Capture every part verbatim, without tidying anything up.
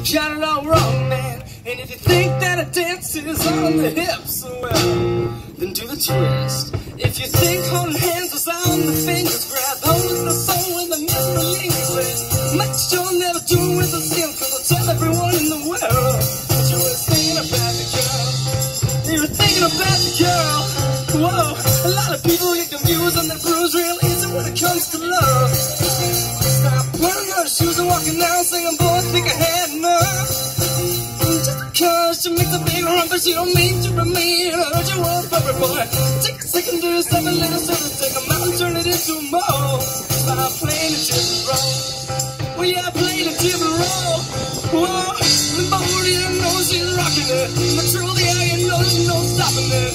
got it all wrong, man. And if you think that a dance is on the hips, well, then do the twist. If you think holding hands is on the fingers, grab hold of the soul with the misbelief. Much you'll never do with the skill, cause I'll tell everyone in the world that you were thinking about the girl. You were thinking about the girl. Whoa, a lot of people get confused on that bruise real easy when it comes to love. Stop putting on her shoes and walking down singing, boy, think ahead enough. Just because she makes a big rumpus, she don't mean to be mean. I heard you were perfect, boy. Take a second to yourself and let us sort of take a mountain, turn it into more. Stop playing a different role. Well, yeah, playing a different role. Whoa, the body I know she's rocking it. But truly I know there's no stopping it.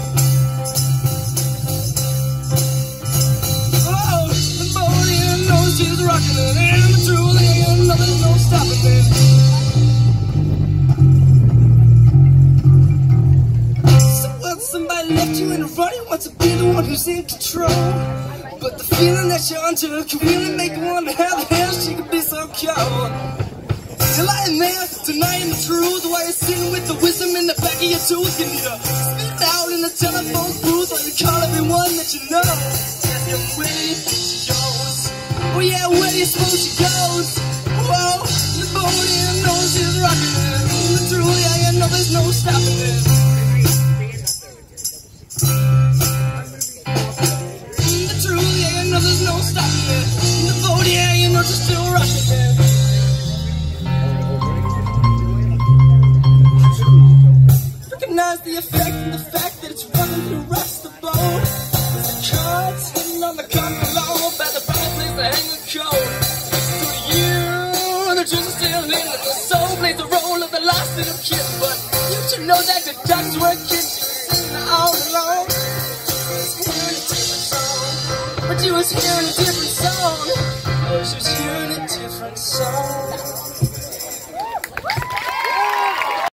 Whoa, the body I know she's rocking it. And truly I know there's no stopping it. Somebody left you in a rut, you want to be the one who's in control. But the feeling that you're under can really make you wonder how the hell she could be so cold. You're lying there, denying the truth, while you're sitting with the wisdom in the back of your tooth. You need to spit it out in the telephone booth, while you call everyone that you know. Ask them where she goes. Oh yeah, where do you suppose she goes? Whoa, the body I know she's rocking it. But truly I know there's no stopping it. There's no stopping it. In the boat, yeah, you know she's still rocking it. Recognize the effect and the fact that it's running through rest the boat. The cards hidden on the concrete floor by the fireplace that hang the coat. To you, the truth is still in it. The soul plays the role of the lost little kid, but you should know that the ducks were kids sitting all alone. But you was hearing a different song. Oh, she was hearing a different song.